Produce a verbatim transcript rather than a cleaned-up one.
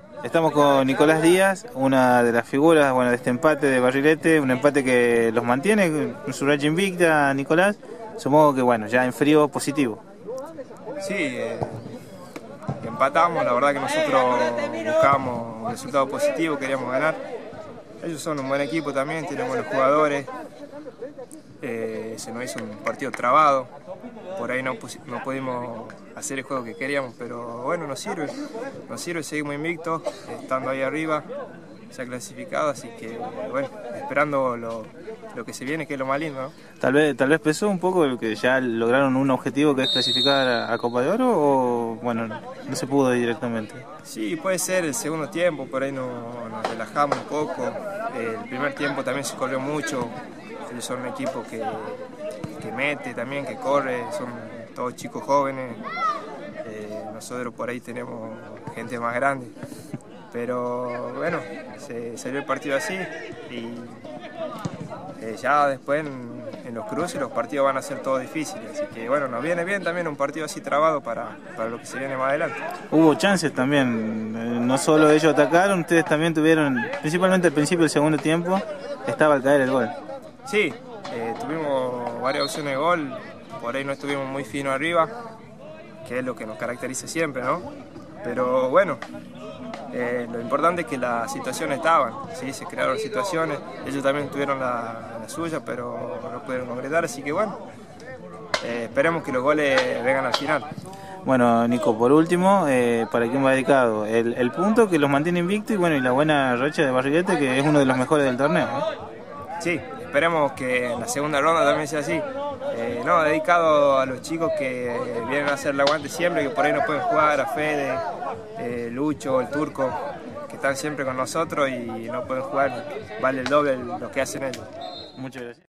Estamos con Nicolás Díaz, una de las figuras bueno, de este empate de Barrilete, un empate que los mantiene en su racha invicta, Nicolás. Supongo que bueno, ya en frío positivo. Sí, eh, empatamos, la verdad que nosotros buscábamos un resultado positivo, queríamos ganar. Ellos son un buen equipo también, tienen buenos jugadores. Eh, se nos hizo un partido trabado, por ahí no, no pudimos hacer el juego que queríamos, pero bueno, nos sirve, nos sirve, seguimos invictos, estando ahí arriba, ya clasificado, así que bueno, esperando lo, lo que se viene, que es lo más lindo, ¿no? Tal vez, tal vez pesó un poco el que ya lograron un objetivo que es clasificar a, a Copa de Oro, o bueno, no se pudo directamente. Sí, puede ser el segundo tiempo, por ahí no, nos relajamos un poco, el primer tiempo también se corrió mucho. Ellos son un equipo que, que mete también, que corre, son todos chicos jóvenes, eh, nosotros por ahí tenemos gente más grande, pero bueno, se salió el partido así y eh, ya después en, en los cruces los partidos van a ser todos difíciles, así que bueno, nos viene bien también un partido así trabado para, para lo que se viene más adelante. Hubo chances también, no solo ellos atacaron, ustedes también tuvieron, principalmente al principio del segundo tiempo, estaba al caer el gol. Sí, eh, tuvimos varias opciones de gol, por ahí no estuvimos muy finos arriba, que es lo que nos caracteriza siempre, ¿no? Pero bueno, eh, lo importante es que las situaciones estaban, ¿sí? Se crearon situaciones, ellos también tuvieron la, la suya, pero no pudieron concretar, así que bueno, eh, esperemos que los goles vengan al final. Bueno, Nico, por último, eh, ¿para quién va dedicado? El, el punto que los mantiene invictos y bueno, y la buena racha de Barrilete, que es uno de los mejores del torneo, ¿no? Sí, esperemos que en la segunda ronda también sea así. Eh, no, dedicado a los chicos que vienen a hacer el aguante siempre, que por ahí no pueden jugar, a Fede, eh, Lucho, el Turco, que están siempre con nosotros y no pueden jugar, vale el doble lo que hacen ellos. Muchas gracias.